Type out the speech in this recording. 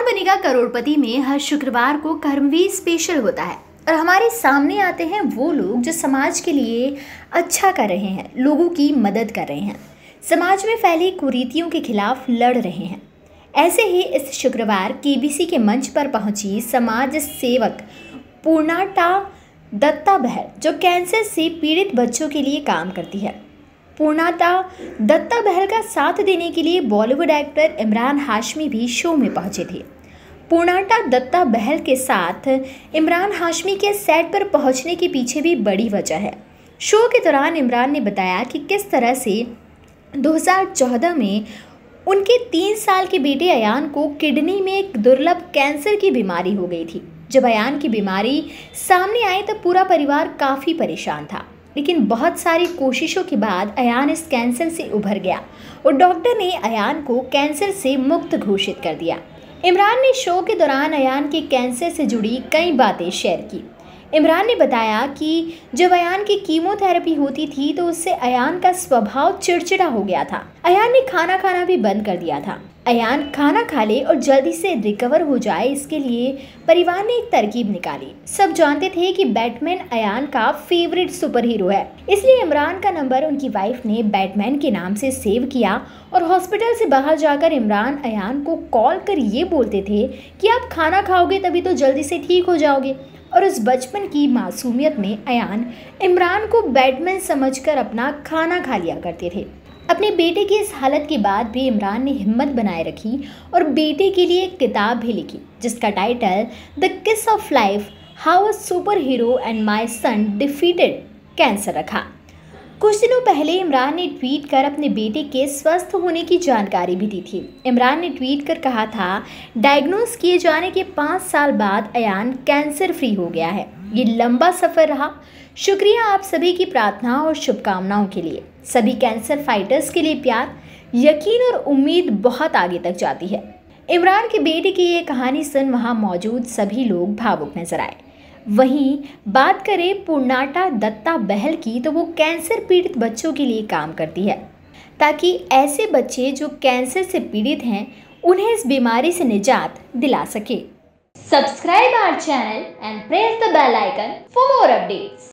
बनेगा करोड़पति में हर शुक्रवार को कर्मवीर स्पेशल होता है और हमारे सामने आते हैं वो लोग जो समाज के लिए अच्छा कर रहे हैं, लोगों की मदद कर रहे हैं, समाज में फैली कुरीतियों के खिलाफ लड़ रहे हैं। ऐसे ही इस शुक्रवार केबीसी के मंच पर पहुंची समाज सेवक पूर्णाटा दत्ता बहल, जो कैंसर से पीड़ित बच्चों के लिए काम करती है। पूर्णाटा दत्ता बहल का साथ देने के लिए बॉलीवुड एक्टर इमरान हाशमी भी शो में पहुंचे थे। पूर्णाटा दत्ता बहल के साथ इमरान हाशमी के सेट पर पहुंचने के पीछे भी बड़ी वजह है। शो के दौरान इमरान ने बताया कि किस तरह से 2014 में उनके 3 साल के बेटे अयान को किडनी में एक दुर्लभ कैंसर की बीमारी हो गई थी। जब अयान की बीमारी सामने आई तब पूरा परिवार काफ़ी परेशान था, लेकिन बहुत सारी कोशिशों के बाद अयान इस कैंसर से उभर गया और डॉक्टर ने अयान को कैंसर से मुक्त घोषित कर दिया। इमरान ने शो के दौरान अयान के कैंसर से जुड़ी कई बातें शेयर की। इमरान ने बताया कि जब अयान की कीमोथेरेपी होती थी तो उससे अयान का स्वभाव चिड़चिड़ा हो गया था। अयान ने खाना खाना भी बंद कर दिया था। अयान खाना खा ले और जल्दी से रिकवर हो जाए, इसके लिए परिवार ने एक तरकीब निकाली। सब जानते थे कि बैटमैन अयान का फेवरेट सुपर हीरो है, इसलिए इमरान का नंबर उनकी वाइफ ने बैटमैन के नाम से सेव किया और हॉस्पिटल से बाहर जाकर इमरान अयान को कॉल कर ये बोलते थे कि आप खाना खाओगे तभी तो जल्दी से ठीक हो जाओगे। और उस बचपन की मासूमियत में अयान इमरान को बैटमैन समझकर अपना खाना खा लिया करते थे। अपने बेटे की इस हालत के बाद भी इमरान ने हिम्मत बनाए रखी और बेटे के लिए एक किताब भी लिखी, जिसका title the kiss of life, how a superhero and my son defeated cancer रखा। कुछ दिनों पहले इमरान ने ट्वीट कर अपने बेटे के स्वस्थ होने की जानकारी भी दी थी। इमरान ने ट्वीट कर कहा था, डायग्नोज किए जाने के 5 साल बाद अयान कैंसर फ्री हो गया है। ये लंबा सफ़र रहा। शुक्रिया आप सभी की प्रार्थना और शुभकामनाओं के लिए। सभी कैंसर फाइटर्स के लिए प्यार, यकीन और उम्मीद बहुत आगे तक जाती है। इमरान के बेटे की ये कहानी सुन वहाँ मौजूद सभी लोग भावुक नजर आए। वहीं बात करें पूर्णाटा दत्ता बहल की, तो वो कैंसर पीड़ित बच्चों के लिए काम करती है, ताकि ऐसे बच्चे जो कैंसर से पीड़ित हैं उन्हें इस बीमारी से निजात दिला सके। Subscribe our channel and press the bell icon for more updates.